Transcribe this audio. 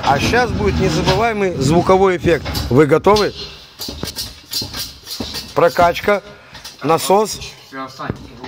А сейчас будет незабываемый звуковой эффект. Вы готовы? Прокачка, насос.